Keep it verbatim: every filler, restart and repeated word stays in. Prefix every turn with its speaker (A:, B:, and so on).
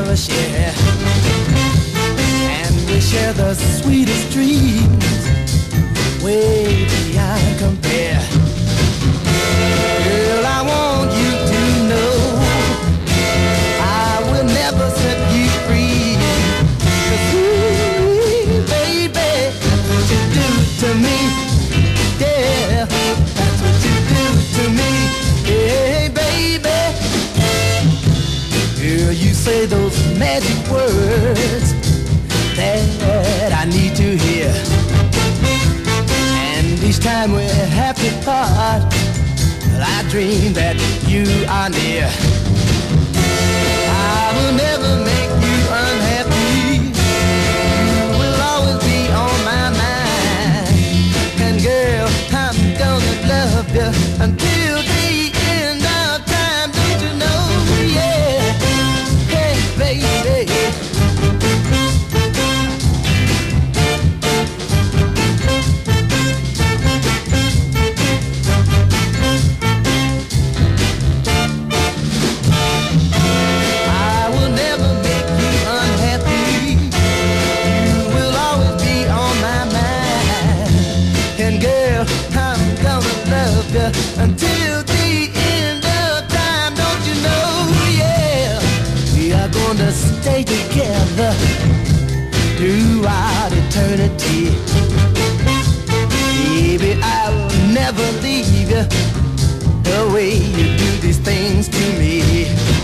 A: never share. And we share the sweetest dreams, way beyond compare. Girl, I want you to know I will never set you free. 'Cause ooh, baby, that's what you do to me. Yeah, that's what you do to me. Hey, baby. Girl, you say those magic words that I need to hear. And each time we're happy apart, I dream that you are near. I will never make you unhappy. You will always be on my mind. And girl, I'm gonna love you until the end of time. Don't you know? Yeah. Hey, baby. Until the end of time, don't you know, yeah, we are gonna stay together throughout eternity. Baby, I will never leave you the way you do these things to me.